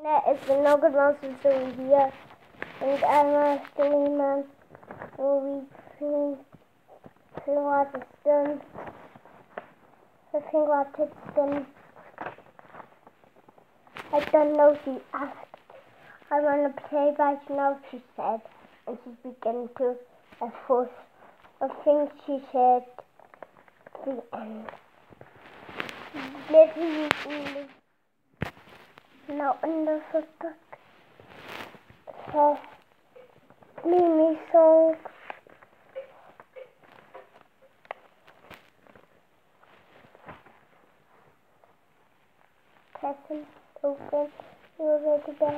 It's the Logan Monsters here, and I'm a streamer. We think what it's done. I think what it's done. I don't know, she asked. I want to play right now, she said, and she's beginning to force. I think she said the end. Literally, now in the footbook. So, Mimi song. Person, Logan, you're ready to bed.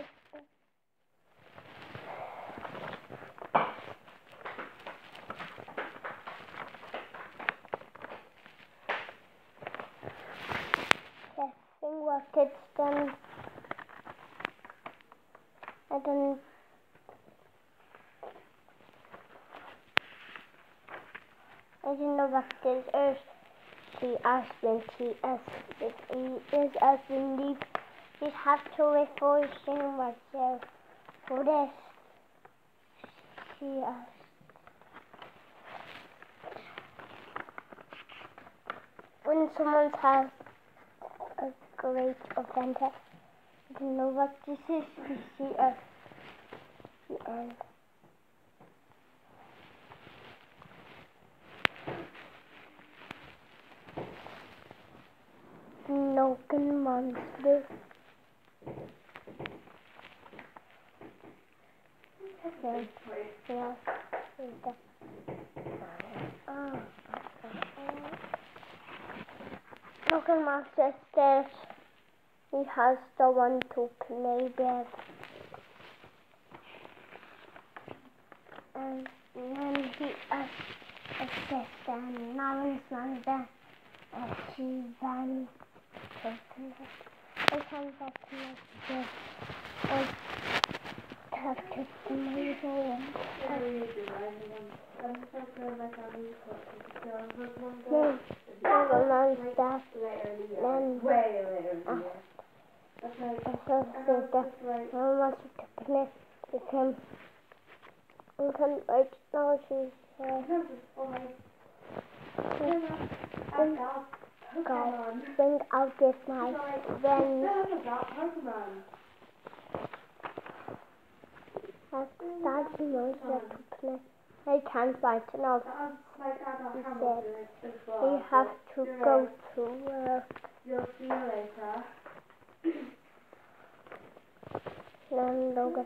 Guessing what it's done. I don't know what this is. She asked when she is as believe she have to wait for sing myself for this. She asked. When someone has a great event, I don't know what this is. We see at the end. Logan Monster. Logan Monster says he has the one to play with. And then he says that now it's not that she ran. I can't get to this. I have to play one. With him. And then right now she's God, bring out this my friend. Daddy knows what to play. I can't write it now. He said we have to go to work. You'll see you later. Then Logan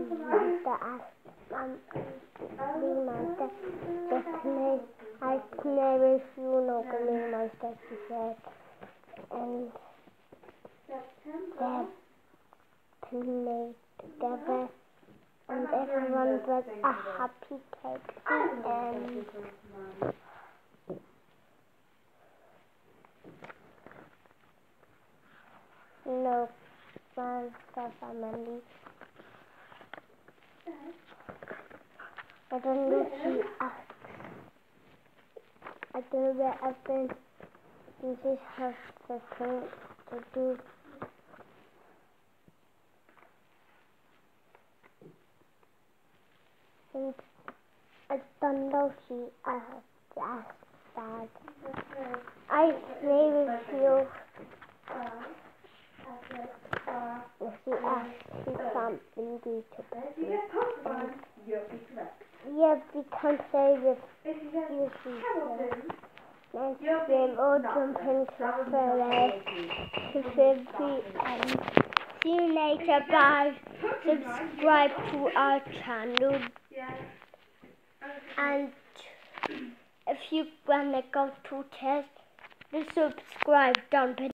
Monster just play. I play with you, Logan Monster, she said. And they played together. And everyone was a happy cake. And no monster family. I don't know if she asked. I don't know where I've been. This is her thing to do. And I don't know if she asked that. I play with you. She asked me something to yeah, we can play with you. Next game, or jump into see you later, bye. Subscribe to our channel. And if you wanna go to test, subscribe down below.